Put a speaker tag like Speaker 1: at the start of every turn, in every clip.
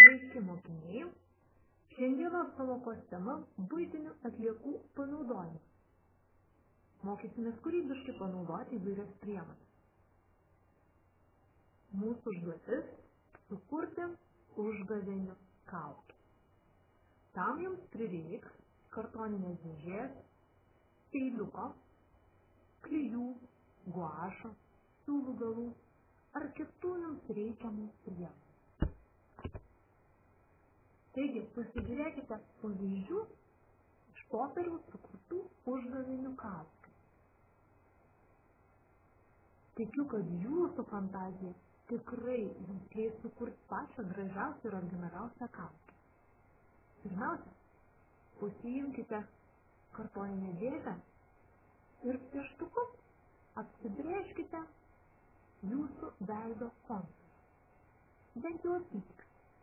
Speaker 1: Sveiki mokiniai! Šiandienos pamokos tema – buitinių atliekų panaudojimas. Mokysimės kūrybiškai panaudoti įvairias priemones. Mūsų užduotis – sukurti užgavėnių kaukę. Tam jums prireiks kartoninės dėžės, peiliuko, klijų, guašo, siūlų galų ar kitų jums reikiamų priemonių. Taigi, pasižiūrėkite pavyzdžių iš popieriaus sukurtų užgavėnių kaukių. Tikiu, kad jūsų fantazija tikrai jums leis sukurti pačią gražiausią ir originaliausią kaukę. Pirmiausia, pasiimkite kartoninę dėžę ir pieštuku apsibrėžkite jūsų veido kontūrus. Bent jau apytiksliai.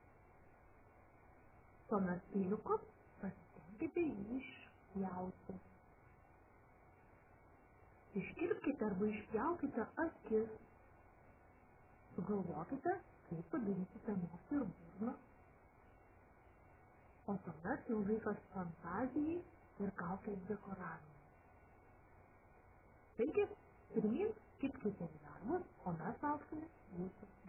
Speaker 1: Tuomet peiliuku pasitenkite jį išpjauti. Iškirpkite arba išpjaukite akis. Sugalvokite, kaip padarysite nosį ir burną. O tuomet jau laikas fantazijai ir kaukės dekoravimui. Taigi, pirmyn kibkite į darbus, o mes lauksime jūsų.